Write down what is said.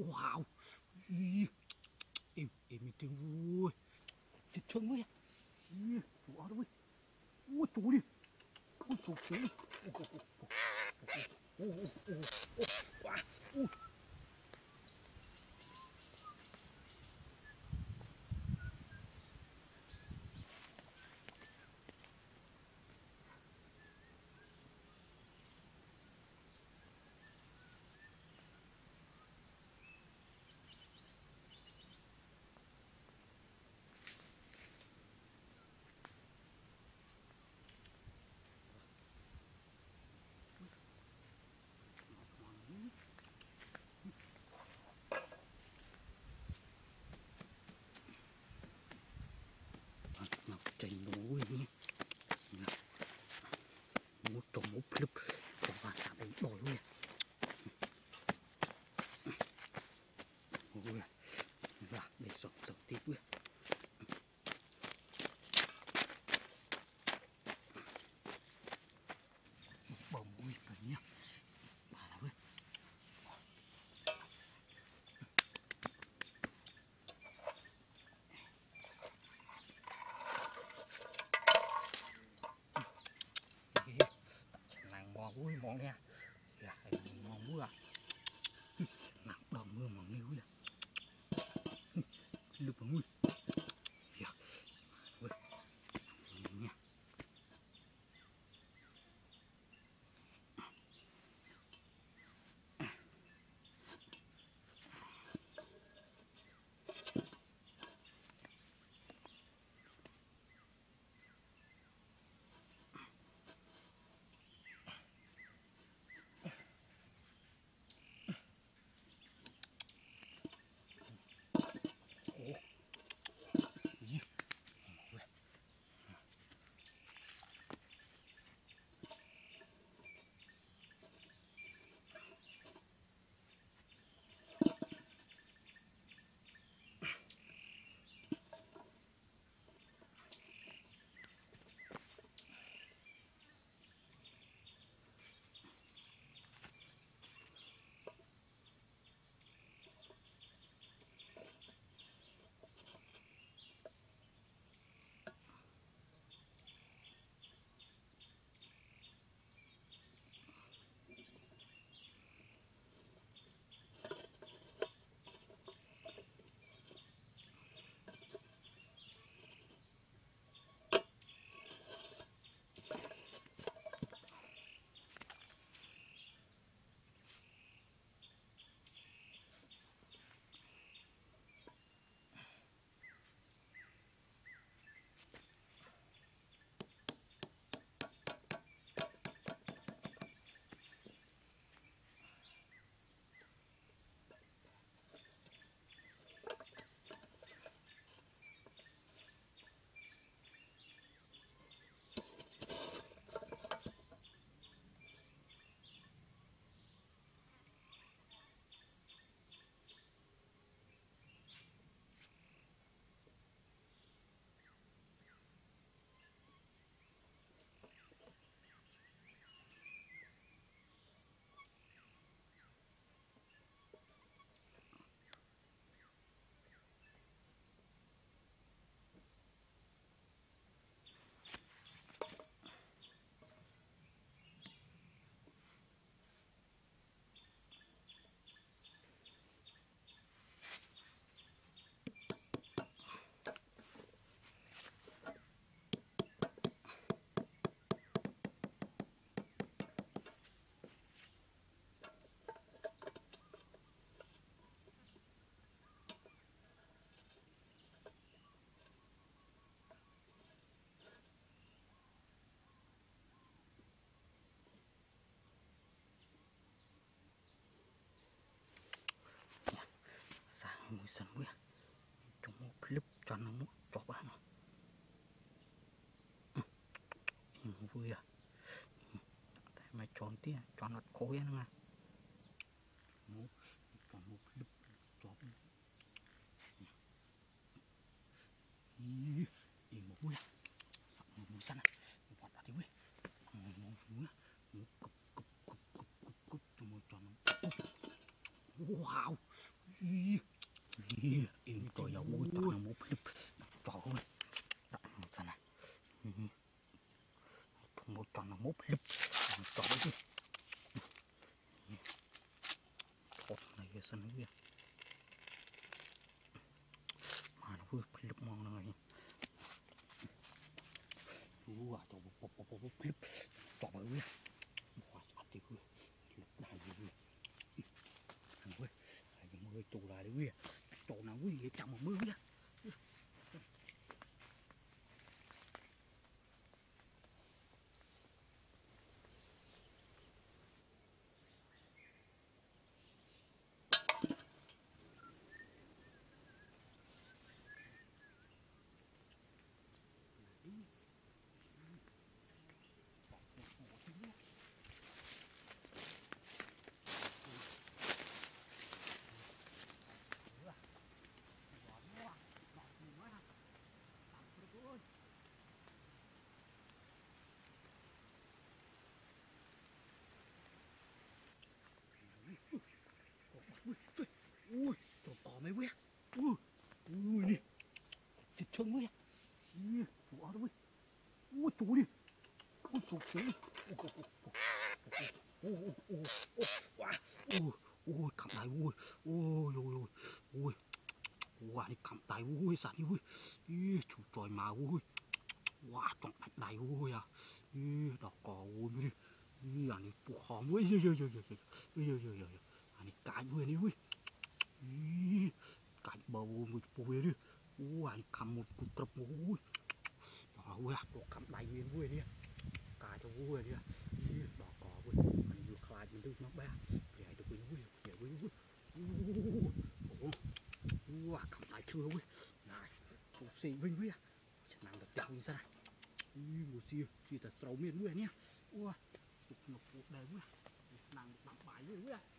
Wow. Em tiêu vui. Thịt chân quá. Ủa đâu. Ui trời đi. Ui trời đi. Chạy núi nhé. Một trồng một lớp cho vào cả đánh đồi luôn. Ôi và để sống tiếp luôn. Bông ui cả nhá. Bà nào ơi. Nàng mò vui món nha. Dạ, mò vui à. Nặng đòn mưa mò nghiêu nha. Lực vào nguy. Dạ. Ui. Nha. Mùi sân quý trong một clip cho nó một chọc vào nó vui à. Tại mày tròn tí cho nó khối nữa nè cho một clip chọc một vui sẵn một mùi sân này vọt vào đi quý một cục cho mùi tròn nó. Wow. Ui, trò to mấy quê. Ui, ui nè, thịt chân quê. Ui, chủ ở đâu quê. Ui, chủ đi. Ui, chủ chủ đi. Ui, cầm tay ui. Ui, ui, đi cầm tay ui, sẵn ui. Ui, chủ tròi mà ui. Wow, tròn thạch đầy ui à. Ui, đỏ cò ui đi. Ui, anh đi buộc hòm ui. Ui. Anh đi cái ui đi ui. Cái bầu một bùi đi. Ui, cầm một cục trập ui. Đó ui à, đồ cầm đầy ui đi. Cái cho ui đi. Đỏ cò ui. Anh vừa khai mình đưa nó bé. Để được ui ui. Ui, cầm đầy chưa ui. Này, củ xì vinh ui à. Chẳng năng được đeo đi ra này. Ui, một xì thật sầu miền ui nè. Ui, cục ngọc cục đầy ui. Nàng được bằng bài ui à.